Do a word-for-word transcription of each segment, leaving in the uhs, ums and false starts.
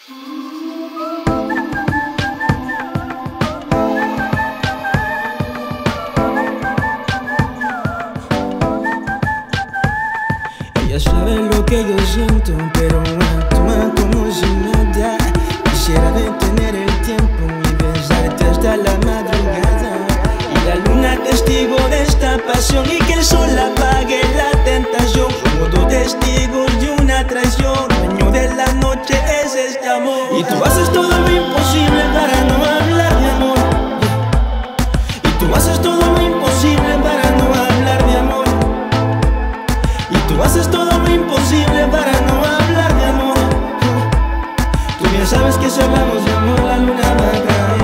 Ella sabe lo que yo siento, pero actúa como si nada. Quisiera detener el tiempo y besarte hasta la madrugada. Y la luna testigo de esta pasión, y que el sol apague la tentación. Somos dos testigos de una traición. Dueño de la noche es este amor. Y tú haces todo lo imposible para no hablar de amor. Y tú haces todo lo imposible para no hablar de amor. Y tú haces todo lo imposible para no hablar de amor. Tú bien sabes que si hablamos de amor la luna va a caer.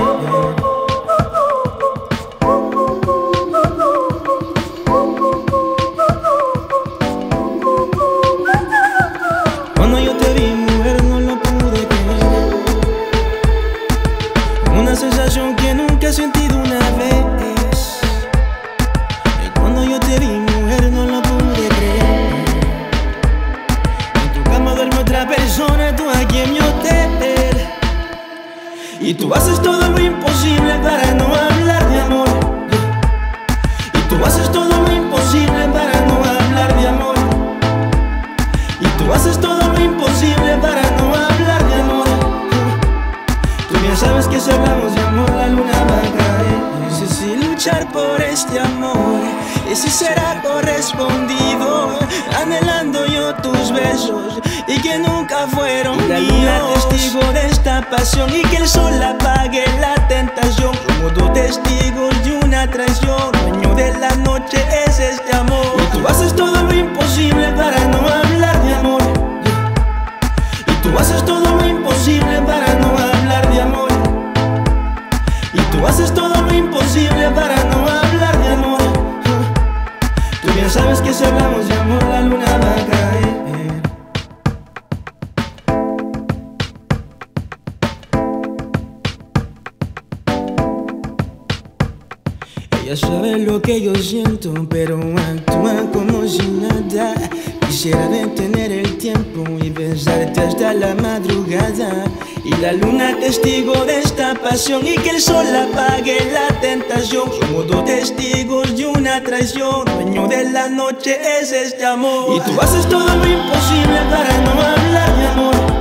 Cuando yo te vi, mujer, no lo pude creer. Una sensación que nunca he sentido una vez. Y cuando yo te vi, mujer, no lo pude creer. En tu cama duerme otra persona, tú aquí en mi hotel. Y tú haces todo lo imposible para no hablar de amor. Y tú haces todo lo imposible para no hablar de amor. Y tú haces todo lo imposible para no hablar de amor. Tú bien sabes que si hablamos de amor la luna va a caer. Ese sí luchar por este amor, ese será correspondido. Anhelando yo tus besos y que nunca fueron míos. La luna testigo de esta pasión, y que el sol apague la tentación. Somos dos testigos de una traición. Dueño de la noche es este amor. Y tú haces todo lo imposible para no hablar de amor. Y tú haces todo lo imposible para no hablar de amor. Y tú haces todo lo imposible para no hablar de amor. Tú bien sabes que si hablamos de amor la luna va a caer. Ella sabe lo que yo siento, pero actúa como si nada. Quisiera detener el tiempo y besarte hasta la madrugada. Y la luna testigo de esta pasión, y que el sol apague la tentación. Somos dos testigos de una traición. Dueño de la noche es este amor. Y tú haces todo lo imposible para no hablar de amor.